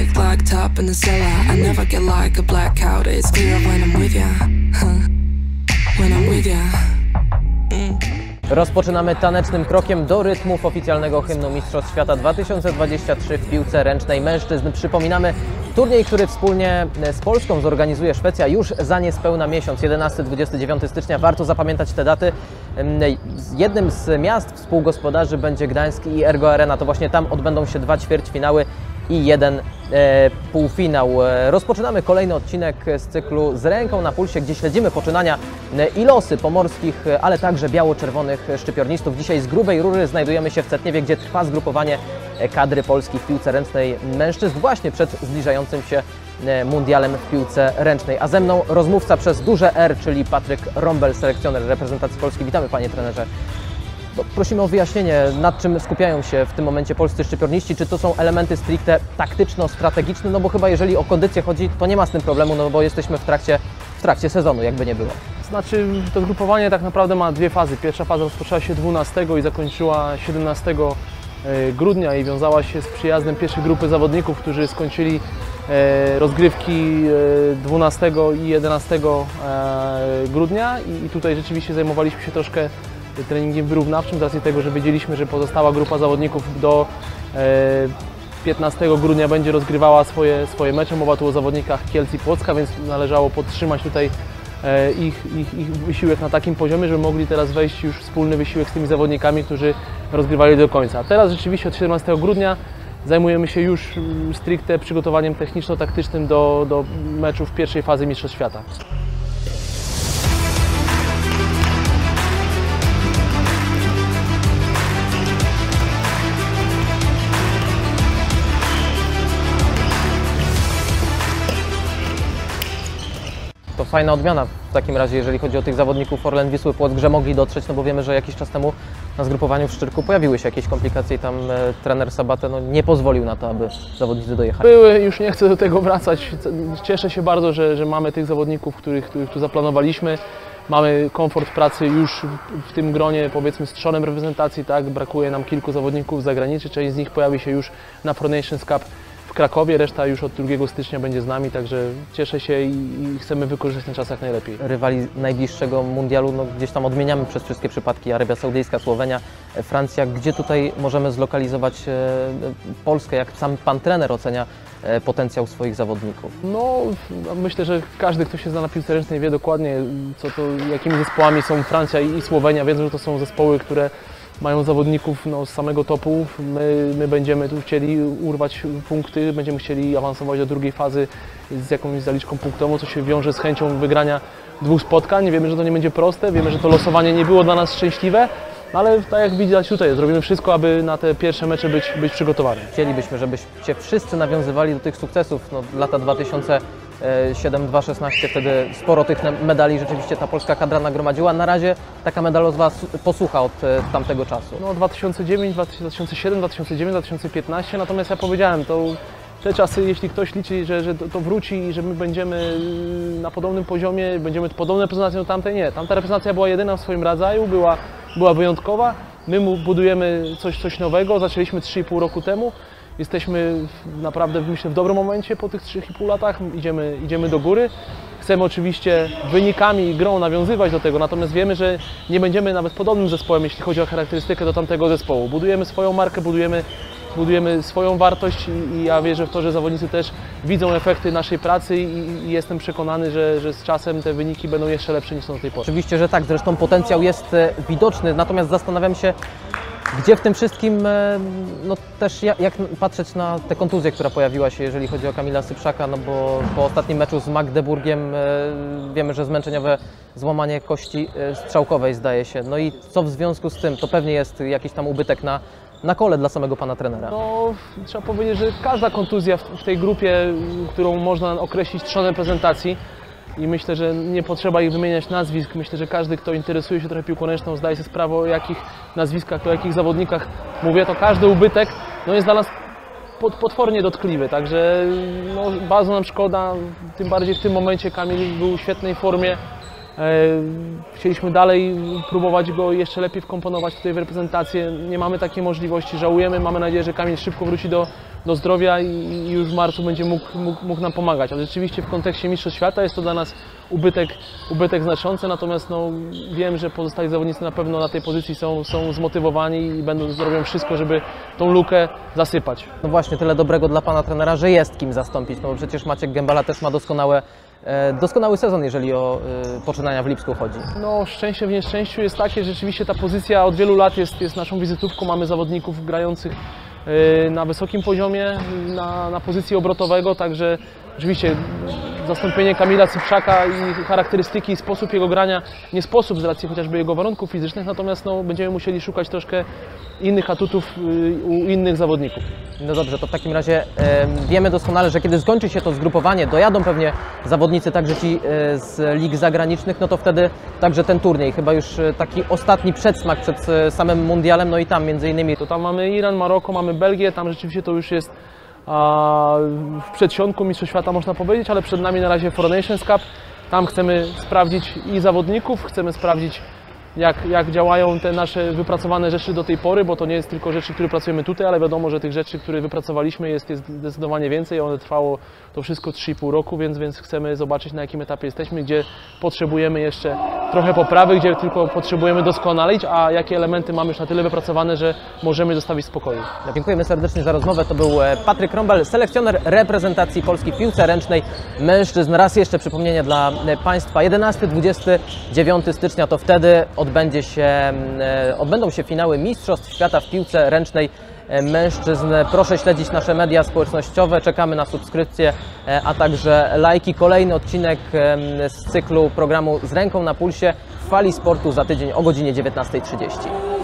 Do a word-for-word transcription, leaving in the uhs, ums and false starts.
like locked up in the cellar. I never get like a blackout. It's clear when I'm with ya, huh? When I'm with ya. Mm. Rozpoczynamy tanecznym krokiem do rytmów oficjalnego hymnu Mistrzostw Świata dwa tysiące dwudziestego trzeciego w piłce ręcznej mężczyzn. Przypominamy, turniej, który wspólnie z Polską zorganizuje Szwecja już za niespełna miesiąc, jedenastego do dwudziestego dziewiątego stycznia. Warto zapamiętać te daty. Jednym z miast współgospodarzy będzie Gdańsk i Ergo Arena. To właśnie tam odbędą się dwa ćwierćfinały i jeden e, półfinał. Rozpoczynamy kolejny odcinek z cyklu Z ręką na pulsie, gdzie śledzimy poczynania i losy pomorskich, ale także biało-czerwonych szczypiornistów. Dzisiaj z grubej rury znajdujemy się w Cetniewie, gdzie trwa zgrupowanie kadry Polski w piłce ręcznej mężczyzn właśnie przed zbliżającym się mundialem w piłce ręcznej. A ze mną rozmówca przez duże R, czyli Patryk Rąbel, selekcjoner reprezentacji Polski. Witamy, panie trenerze. Prosimy o wyjaśnienie, nad czym skupiają się w tym momencie polscy szczypiorniści. Czy to są elementy stricte taktyczno-strategiczne? No bo chyba jeżeli o kondycję chodzi, to nie ma z tym problemu, no bo jesteśmy w trakcie, w trakcie sezonu, jakby nie było. Znaczy, to zgrupowanie tak naprawdę ma dwie fazy. Pierwsza faza rozpoczęła się dwunastego i zakończyła siedemnastego grudnia i wiązała się z przyjazdem pierwszej grupy zawodników, którzy skończyli rozgrywki dwunastego i jedenastego grudnia i tutaj rzeczywiście zajmowaliśmy się troszkę treningiem wyrównawczym z racji tego, że wiedzieliśmy, że pozostała grupa zawodników do piętnastego grudnia będzie rozgrywała swoje, swoje mecze. Mowa tu o zawodnikach Kielc i Płocka, więc należało podtrzymać tutaj ich, ich, ich wysiłek na takim poziomie, żeby mogli teraz wejść już w wspólny wysiłek z tymi zawodnikami, którzy rozgrywali do końca. A teraz rzeczywiście od siedemnastego grudnia zajmujemy się już stricte przygotowaniem techniczno-taktycznym do, do meczów pierwszej fazy Mistrzostw Świata. To fajna odmiana w takim razie, jeżeli chodzi o tych zawodników Orlen, Wisły, Płock, że mogli dotrzeć, no bo wiemy, że jakiś czas temu na zgrupowaniu w Szczyrku pojawiły się jakieś komplikacje i tam e, trener Sabatę no, nie pozwolił na to, aby zawodnicy dojechali. Były, już nie chcę do tego wracać. Cieszę się bardzo, że, że mamy tych zawodników, których, których tu zaplanowaliśmy. Mamy komfort pracy już w, w tym gronie, powiedzmy, z trzonem reprezentacji, tak? Brakuje nam kilku zawodników z zagranicy, część z nich pojawi się już na Pro Nations Cup w Krakowie, reszta już od drugiego stycznia będzie z nami, także cieszę się i, i chcemy wykorzystać ten czas jak najlepiej. Rywali najbliższego mundialu, no, gdzieś tam odmieniamy przez wszystkie przypadki, Arabia Saudyjska, Słowenia, Francja. Gdzie tutaj możemy zlokalizować e, Polskę? Jak sam pan trener ocenia e, potencjał swoich zawodników? No, myślę, że każdy, kto się zna na piłce ręcznej, wie dokładnie, co to, jakimi zespołami są Francja i, i Słowenia. Wiedzą, że to są zespoły, które mają zawodników no, z samego topu. My, my będziemy tu chcieli urwać punkty, będziemy chcieli awansować do drugiej fazy z jakąś zaliczką punktową, co się wiąże z chęcią wygrania dwóch spotkań. Wiemy, że to nie będzie proste, wiemy, że to losowanie nie było dla nas szczęśliwe, ale tak jak widać tutaj, zrobimy wszystko, aby na te pierwsze mecze być, być przygotowani. Chcielibyśmy, żebyście wszyscy nawiązywali do tych sukcesów. No, lata dwa tysiące siedem dwa szesnaście, wtedy sporo tych medali rzeczywiście ta polska kadra nagromadziła. Na razie taka medalowa posłucha od tamtego czasu. No dwa tysiące dziewięć, dwa tysiące siedem, dwa tysiące dziewięć, dwa tysiące piętnaście, natomiast ja powiedziałem, to te czasy, jeśli ktoś liczy, że, że to wróci i że my będziemy na podobnym poziomie, będziemy podobną reprezentacją do tamtej, nie. Tamta reprezentacja była jedyna w swoim rodzaju, była, była wyjątkowa. My budujemy coś, coś nowego, zaczęliśmy trzy i pół roku temu. Jesteśmy naprawdę, myślę, w dobrym momencie po tych trzech i pół latach, idziemy, idziemy do góry. Chcemy oczywiście wynikami i grą nawiązywać do tego, natomiast wiemy, że nie będziemy nawet podobnym zespołem, jeśli chodzi o charakterystykę do tamtego zespołu. Budujemy swoją markę, budujemy, budujemy swoją wartość i, i ja wierzę w to, że zawodnicy też widzą efekty naszej pracy i, i jestem przekonany, że, że z czasem te wyniki będą jeszcze lepsze niż są do tej pory. Oczywiście, że tak, zresztą potencjał jest widoczny, natomiast zastanawiam się, gdzie w tym wszystkim, no też jak, jak patrzeć na tę kontuzję, która pojawiła się, jeżeli chodzi o Kamila Cyprzaka, no bo po ostatnim meczu z Magdeburgiem wiemy, że zmęczeniowe złamanie kości strzałkowej zdaje się. No i co w związku z tym? To pewnie jest jakiś tam ubytek na, na kole dla samego pana trenera. No, trzeba powiedzieć, że każda kontuzja w, w tej grupie, którą można określić trzonem reprezentacji, i myślę, że nie potrzeba ich wymieniać nazwisk. Myślę, że każdy, kto interesuje się trochę piłką ręczną, zdaje sobie sprawę, o jakich nazwiskach, o jakich zawodnikach mówię, to każdy ubytek no, jest dla nas potwornie dotkliwy. Także no, bardzo nam szkoda, tym bardziej w tym momencie Kamil był w świetnej formie. Chcieliśmy dalej próbować go jeszcze lepiej wkomponować tutaj w reprezentację. Nie mamy takiej możliwości, żałujemy. Mamy nadzieję, że Kamil szybko wróci do, do zdrowia i już w marcu będzie mógł, mógł, mógł nam pomagać. Ale rzeczywiście w kontekście Mistrzostw Świata jest to dla nas ubytek, ubytek znaczący, natomiast no, wiem, że pozostali zawodnicy na pewno na tej pozycji są, są zmotywowani i będą zrobią wszystko, żeby tą lukę zasypać. No właśnie, tyle dobrego dla pana trenera, że jest kim zastąpić, no bo przecież Maciek Gębala też ma doskonałe, e, doskonały sezon, jeżeli o e, poczynania w Lipsku chodzi. No, szczęście w nieszczęściu jest takie, że rzeczywiście ta pozycja od wielu lat jest, jest naszą wizytówką. Mamy zawodników grających e, na wysokim poziomie, na, na pozycji obrotowego, także oczywiście zastąpienie Kamila Cyprzaka i charakterystyki i sposób jego grania, nie sposób z racji chociażby jego warunków fizycznych, natomiast no, będziemy musieli szukać troszkę innych atutów u innych zawodników. No dobrze, to w takim razie e, wiemy doskonale, że kiedy skończy się to zgrupowanie, dojadą pewnie zawodnicy także ci e, z lig zagranicznych, no to wtedy także ten turniej, chyba już e, taki ostatni przedsmak przed e, samym mundialem, no i tam między innymi. To tam mamy Iran, Maroko, mamy Belgię, tam rzeczywiście to już jest a, w przedsionku Mistrzostw Świata można powiedzieć, ale przed nami na razie Four Nations Cup. Tam chcemy sprawdzić i zawodników, chcemy sprawdzić Jak, jak działają te nasze wypracowane rzeczy do tej pory, bo to nie jest tylko rzeczy, które pracujemy tutaj, ale wiadomo, że tych rzeczy, które wypracowaliśmy jest, jest zdecydowanie więcej. One trwało to wszystko trzy i pół roku, więc, więc chcemy zobaczyć, na jakim etapie jesteśmy, gdzie potrzebujemy jeszcze trochę poprawy, gdzie tylko potrzebujemy doskonalić, a jakie elementy mamy już na tyle wypracowane, że możemy zostawić spokoju. Dziękujemy serdecznie za rozmowę. To był Patryk Krąbel, selekcjoner reprezentacji Polski w piłce ręcznej mężczyzn. Raz jeszcze przypomnienie dla Państwa. jedenastego do dwudziestego dziewiątego stycznia to wtedy odbędzie się, odbędą się finały Mistrzostw Świata w piłce ręcznej mężczyzn. Proszę śledzić nasze media społecznościowe, czekamy na subskrypcję, a także lajki. Kolejny odcinek z cyklu programu Z ręką na pulsie w Fali Sportu za tydzień o godzinie dziewiętnastej trzydzieści.